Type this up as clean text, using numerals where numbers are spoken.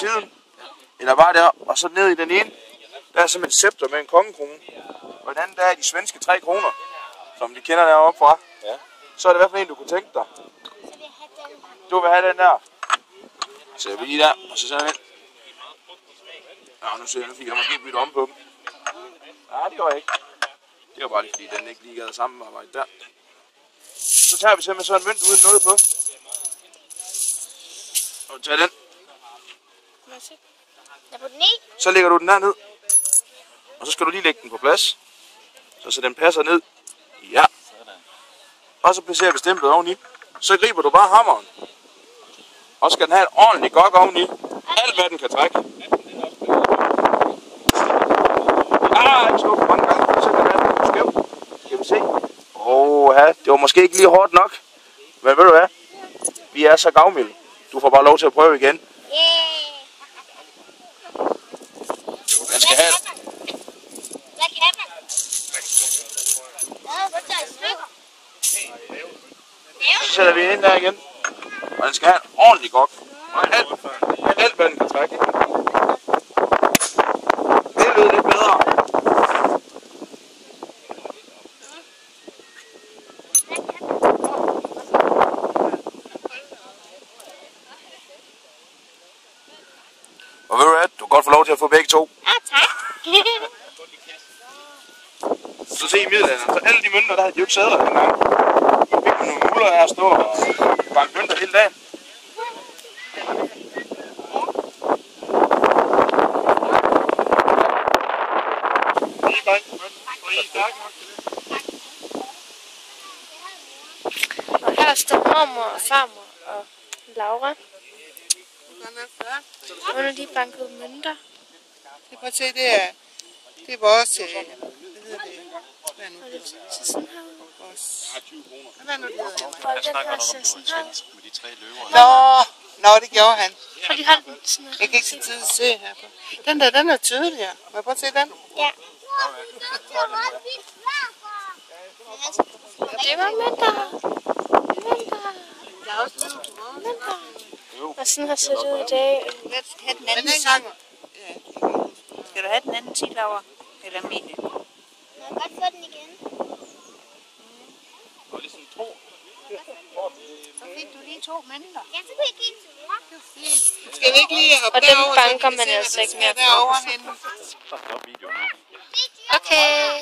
siden. Eller bare der. Og så ned i den ene, der er simpelthen et scepter med en kongekrone. Og den anden, der er de svenske 3 kroner, som de kender deroppe fra. Ja. Så er det i hvert fald en, du kunne tænke dig. Du vil have den der. Så jeg vil lige der, og så sådan ind. Nå, nu ser jeg, nu fik jeg måske bytte om på dem. Nej, det gør jeg ikke. Det var bare lige, fordi den ikke lige gad sammen arbejde der. Så tager vi simpelthen sådan en mønt uden noget på. Og tager den. Så lægger du den der ned. Og så skal du lige lægge den på plads. Så den passer ned. Ja. Og så placerer vi stemplet oveni. Så griber du bare hammeren. Og skal den have et ordentligt gok oveni. Alt hvad den kan trække. Ikke slå for mange gange. Så kan den være skæv. Skal vi se. Ja, det var måske ikke lige hårdt nok. Men ved du hvad? Vi er så gavmilde. Du får bare lov til at prøve igen. Jeg skal have det. Så sætter vi ind der igen. Og den skal have en ordentlig gok. Og alt hvad den kan trække. Det lød lidt bedre. Og ved du hvad? Du kan godt få lov til at få begge to. Ja, tak. Så se i middelalderen, så alle de mønter, der havde de jo ikke sædler dengang. Så fik man nogle muller her at stå og banke mønter hele dagen. Og her står mormor og farmor og Laura. Nu er de banket mønter. Det prøv at se, det er vores, hvad hedder det? Hvad nu det? Så sådan her. Hvad nu det hedder? Og den her ser sådan her. Nå, det gjorde han. For de har den sådan her. Jeg kan ikke så tydeligt se her på. Den der, den er tydeligere. Må jeg prøve at se den? Ja. Det var mønter. Der er også lidt Mønter. Og sådan har set ud i dag. Hvad skal have den anden sang? Skal du have den anden 10 laver? Eller Emilie? Jeg kan godt få den igen. Så fik du lige 2 mønter. Ja, så kan jeg give til jer. Skal vi ikke lige hoppe og derover? Og dem banker man altså ikke mere på. Derovre henne. Okay.